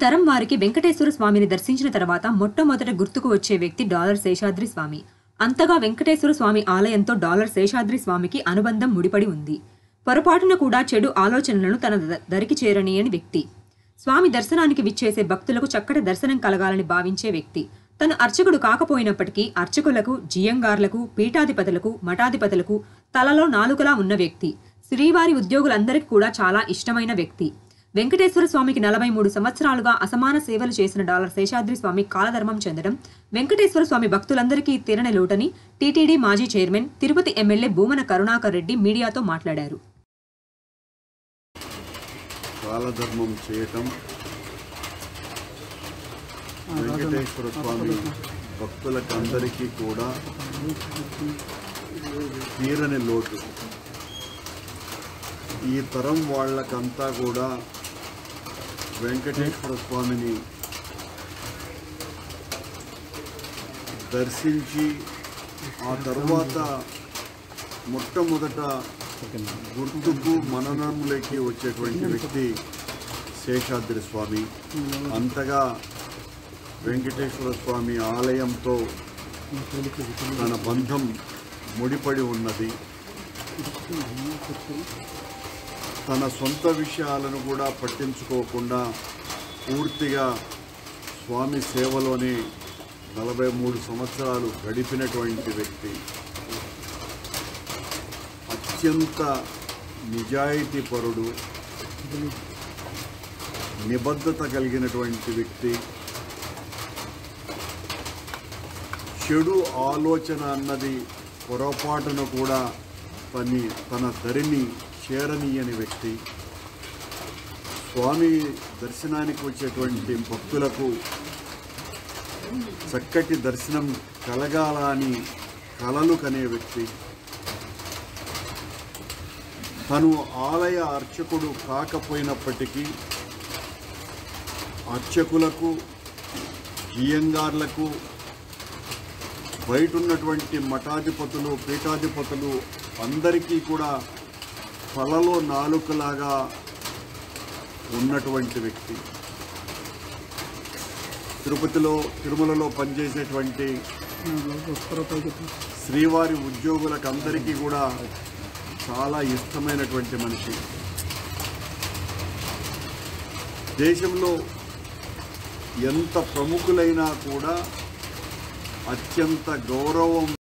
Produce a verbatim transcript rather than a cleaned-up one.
తరం వారికి వెంకటేశ్వర స్వామిని దర్శించిన తర్వాత మొట్టమొదట గుర్తుకు వచ్చే వ్యక్తి డాలర్ శేషాద్రి స్వామి. అంతగా వెంకటేశ్వర స్వామి ఆలయంతో డాలర్ శేషాద్రి స్వామికి అనుబంధం ముడిపడి ఉంది. పొరపాటున కూడా చెడు ఆలోచనలను తన దరికి చేరనీయని వ్యక్తి. స్వామి దర్శనానికి విచ్చేసే భక్తులకు చక్కటి దర్శనం కలగాలని భావించే వ్యక్తి. తను అర్చకుడు కాకపోయినప్పటికీ అర్చకులకు, జియంగార్లకు, పీఠాధిపతులకు, మఠాధిపతులకు తలలో నాలుకలా ఉన్న వ్యక్తి. శ్రీవారి ఉద్యోగులందరికీ కూడా చాలా ఇష్టమైన వ్యక్తి. వెంకటేశ్వర స్వామికి నలభై మూడు సంవత్సరాలుగా అసమాన సేవలు చేసిన డాలర్ శేషాద్రి స్వామి కాలధర్మం చెందడం వెంకటేశ్వర స్వామి భక్తులందరికీ తీరని లోటని టీటీడీ మాజీ చైర్మన్, తిరుపతి ఎమ్మెల్యే భూమన కరుణాకర్ రెడ్డి మీడియాతో మాట్లాడారు. కాలధర్మం చేయటం వెంకటేశ్వర స్వామి భక్తులకు అందరికీ కూడా తీరని లోటు. ఈ తరం వాళ్ళకంతా కూడా వెంకటేశ్వర స్వామిని దర్శించి ఆ తరువాత మొట్టమొదట గుర్తుకు మననంలోకి వచ్చేటువంటి వ్యక్తి శేషాద్రి స్వామి. అంతగా వెంకటేశ్వర స్వామి ఆలయంతో తన బంధం ముడిపడి ఉన్నది. తన సొంత విషయాలను కూడా పట్టించుకోకుండా పూర్తిగా స్వామి సేవలోనే నలభై మూడు సంవత్సరాలు గడిపినటువంటి వ్యక్తి. అత్యంత నిజాయితీపరుడు, నిబద్ధత కలిగినటువంటి వ్యక్తి. చెడు ఆలోచన అన్నది పొరపాటును కూడా తని తన దరిని చేరనీయని వ్యక్తి. స్వామి దర్శనానికి వచ్చేటువంటి భక్తులకు చక్కటి దర్శనం కలగాలని కలలు కనే వ్యక్తి. తను ఆలయ అర్చకుడు కాకపోయినప్పటికీ అర్చకులకు, జియంగార్లకు, బయట ఉన్నటువంటి మఠాధిపతులు, పీఠాధిపతులు అందరికీ కూడా తలలో నాలుకలాగా ఉన్నటువంటి వ్యక్తి. తిరుపతిలో, తిరుమలలో పనిచేసేటువంటి శ్రీవారి ఉద్యోగులకు అందరికీ కూడా చాలా ఇష్టమైనటువంటి మనిషి. దేశంలో ఎంత ప్రముఖులైనా కూడా అత్యంత గౌరవం